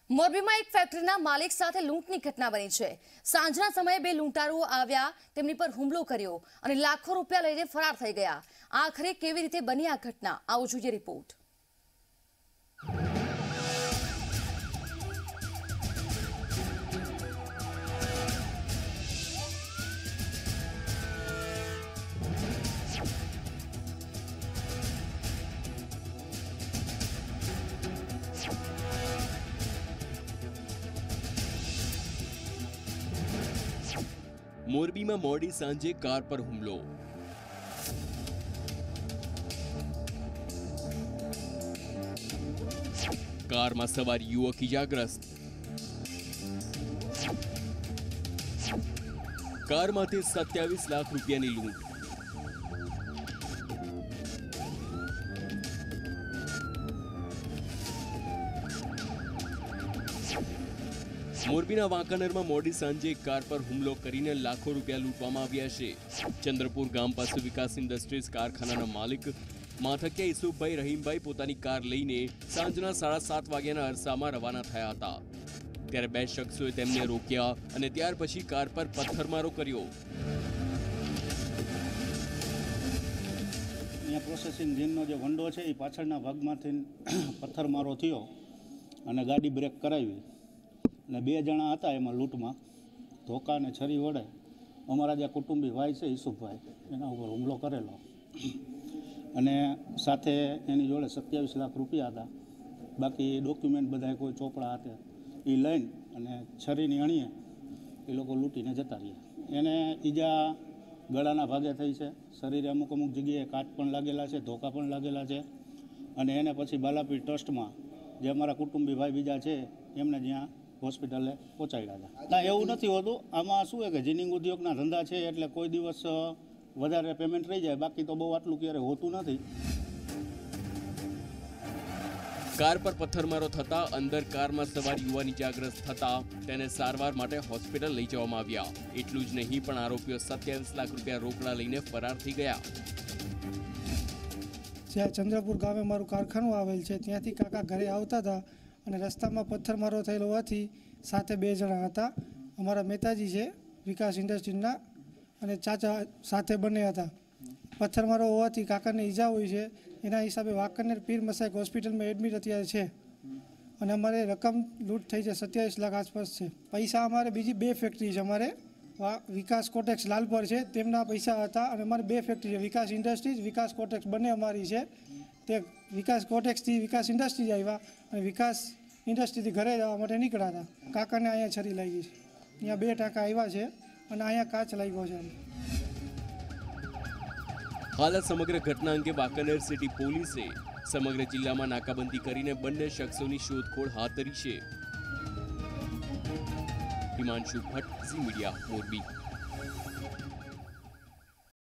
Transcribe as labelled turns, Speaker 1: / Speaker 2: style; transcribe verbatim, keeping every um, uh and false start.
Speaker 1: મોરબીમાં એક ફેક્ટરીના માલિક સાથે લૂંટની ઘટના બની છે। સાંજના સમયે બે લૂંટારુઓ આવ્યા, તેમની પર હુમલો કર્યો અને લાખો રૂપિયા લઈને ફરાર થઈ ગયા। આખરે કેવી રીતે બની આ ઘટના, આવો જોઈએ રિપોર્ટ।
Speaker 2: मोरबी में मोडी सांजे कार पर हुमलो। कार में सवार युवक इजाग्रस्त। कार मांथी सत्यावीस लाख रूपियानी लूंट। मोरबीना वांकानेर में मोडी सांजे कार पर हुमलो करीने लाखों रुपया लूंटवामां आव्या छे। चंद्रपुर गाम पासे विकास इंडस्ट्रीज कारखानाना मालिक माथकिया ईसुफभाई रहीमभाई पोतानी कार लईने सांजना साढ़ा सात वाग्याना अरसामां रवाना थया हता। त्यारे बे शख्सोए तेमने रोक्या अने त्यार पछी कार पर पत्थरमारो कर्यो।
Speaker 3: प्रोसेसिंग जीननो जे वंडो छे ए पाछळना भागमांथी पत्थरमारो थयो अने गाड़ी ब्रेक करावी ने बे जणा हता एमां लूंटमां धोका ने छरी वडे अमारा जे कुटुंबी भाई छे ईसुफभाई एना उपर हुमलो करेलो अने साथे एनी जोड़े सत्यावीस लाख रुपया हता। बाकी डॉक्यूमेंट बधाय कोई चोपड़ा हते ए लईने अने छरीनी अणीए ए लोको लूंटीने जता रह्या। एने ईजा गळाना भागे थई छे, शरीरे अमुक अमुक जग्याए काट पण लागेला छे, धोका पण लागेला छे अने एने पछी बालापीर ट्रस्टमां जे अमारा कुटुंबी भाई बीजा छे एमने ज्यां होस्पिटले पहोंचाड्या था। ना एवुं नथी होतुं, आमां शुं छे के जीनिंग उद्योगना धंधा छे एटले कोई दिवस वधारे पेमेंट रही जाए, बाकी तो बहु आटलुं क्यारे होतुं नथी।
Speaker 2: कार पर पत्थरमारो थता अंदर कार में सवार युवान इजाग्रस्त थता तेने सारवार माटे होस्पिटल लई जवामां आव्या। एटलुं ज नहीं पण आरोपीओ सत्यावीस लाख रुपया रोकड़ा लईने फरार थई गया।
Speaker 4: ज्यां चंद्रपुर गामे मारुं कारखाનું आवेल छे त्यांथी काका घरे आवता था અને રસ્તામાં પથ્થરમારો થયેલો હોવાથી સાથે બે જણા હતા। અમારા મહેતાજી છે વિકાસ ઇન્ડસ્ટ્રીના અને ચાચા સાથે બંને હતા। પથ્થરમારો હોવાથી કાકાને ઈજા હોય છે, એના હિસાબે વાંકાનેર પીર મસાક હોસ્પિટલમાં એડમિટ અત્યારે છે અને અમારે રકમ લૂંટ થઈ છે સત્યાવીસ લાખ આસપાસ છે। પૈસા અમારે બીજી બે ફેક્ટરી છે, અમારે વિકાસ કોટેક્સ લાલપર છે તેમના પૈસા હતા અને અમારે બે ફેક્ટરી છે, વિકાસ ઇન્ડસ્ટ્રીઝ વિકાસ કોટેક્સ બંને અમારી છે। તે વિકાસ કોટેક્સથી વિકાસ ઇન્ડસ્ટ્રીઝ આવ્યા અને વિકાસ ઇન્ડસ્ટ્રીથી ઘરે જવા માટે નીકળ્યા હતા। કાકાને અહીંયા છરી લાગી છે, અહીંયા બે ટાંકા આવ્યા છે અને અહીંયા કાચ લાગ્યો છે।
Speaker 2: हाल समग्र घटना अंगे वांकानेर सिटी पोलीसे समग्र जिल्ला में नाकाबंदी करीने बंने शख्सोनी शोधखोळ हाथ धरी छे। हिमांशु भट्ट, ઝી મીડિયા, मोरबी।